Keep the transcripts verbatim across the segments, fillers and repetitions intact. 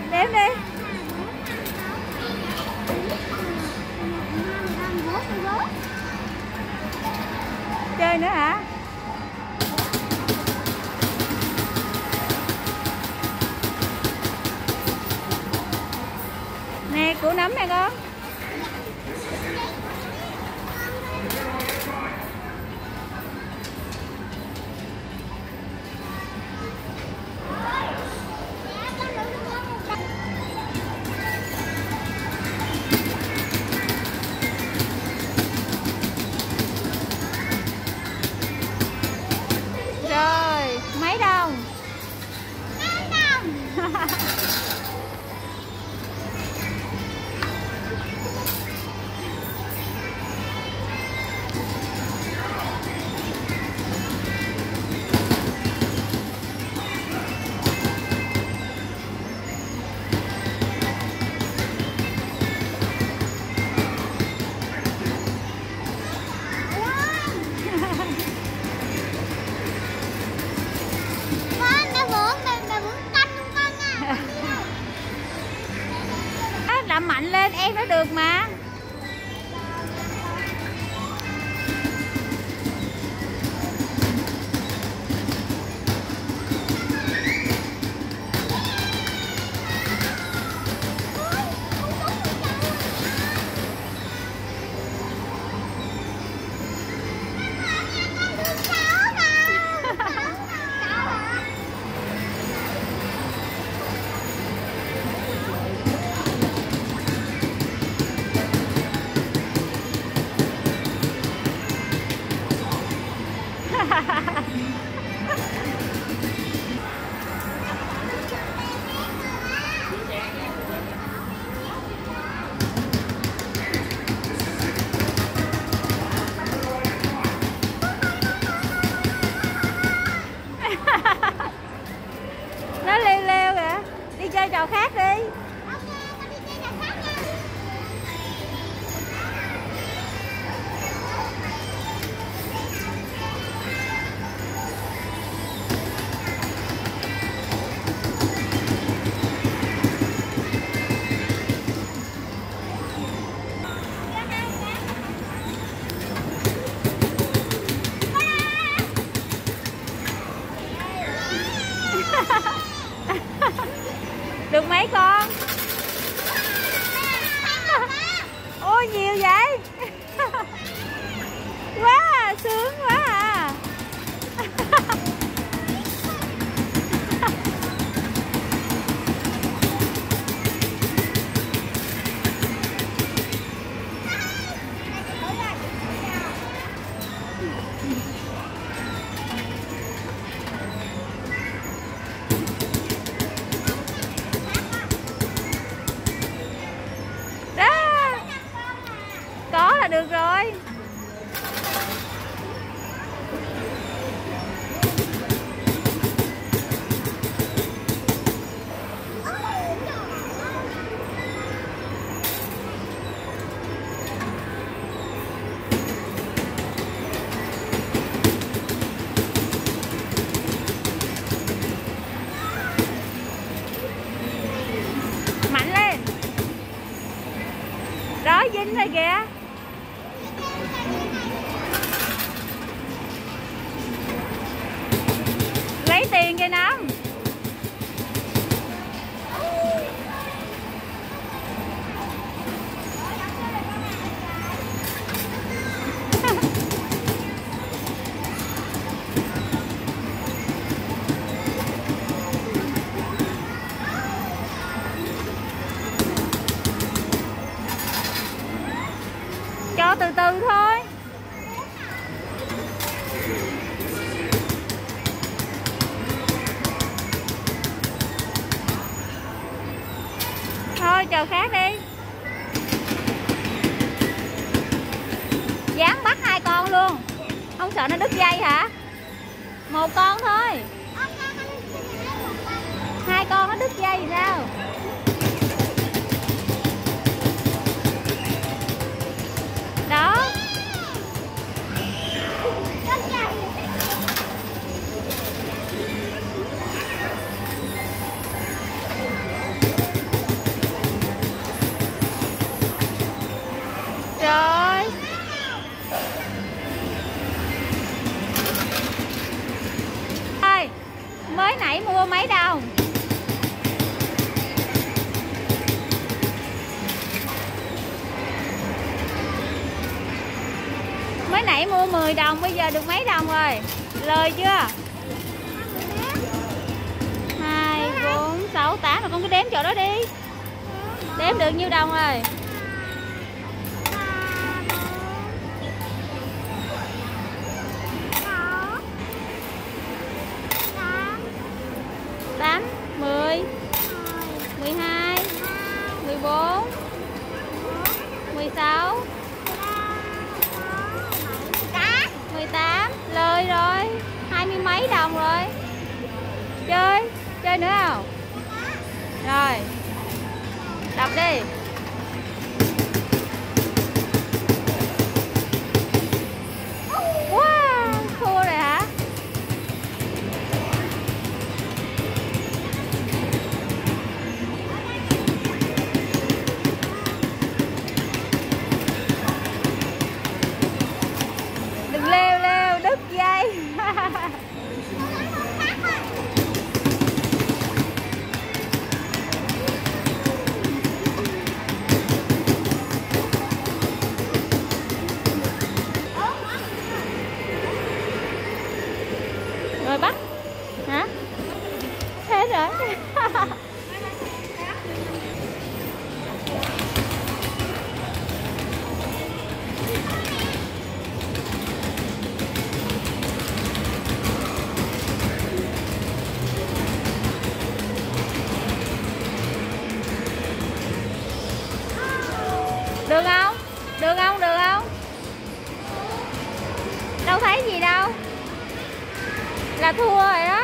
Đếm đi. Chơi nữa hả? Nè, củ nấm nè con. Rồi, mấy đồng? Mấy đồng. Làm mạnh lên em nó được mà. Nó leo leo kìa. Đi chơi trò khác đi. Được mấy con? Ôi nhiều vậy. Quá à, sướng quá à. Có là được rồi. Mạnh lên. Đó, dính rồi kìa. Lấy tiền kìa Năm. Cho từ từ thôi. Thôi chờ khác đi. Dán bắt hai con luôn. Không sợ nó đứt dây hả? Một con thôi. Hai con nó đứt dây thì sao? Đó. mấy đồng. Mới nãy mua mười đồng, bây giờ được mấy đồng rồi? Lời chưa? Hai, bốn, sáu, tám. Rồi con cứ đếm chỗ đó đi. Đếm được nhiêu đồng rồi? Tám, mười, mười hai, mười bốn, mười sáu, mười tám. Lời rồi. Hai mươi mấy đồng rồi. Chơi, chơi nữa không? Rồi. Đọc đi. Wow, thua rồi hả? Đừng leo leo, đứt dây. Rồi bắt hả? Thế rồi. Được không? Được không? Được không? Đâu thấy gì đâu. Là thua rồi đó.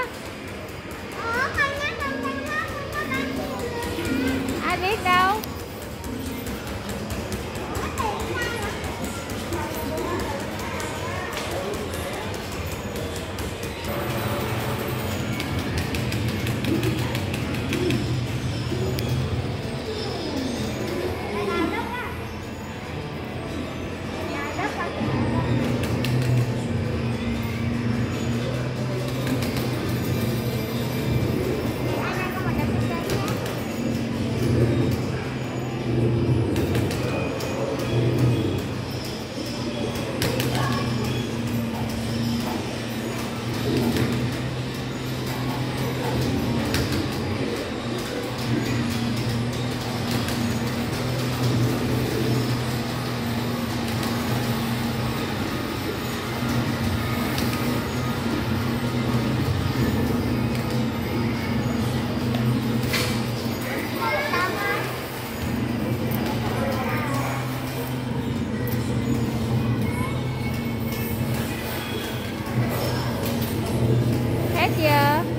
Ai biết đâu. Hết chưa?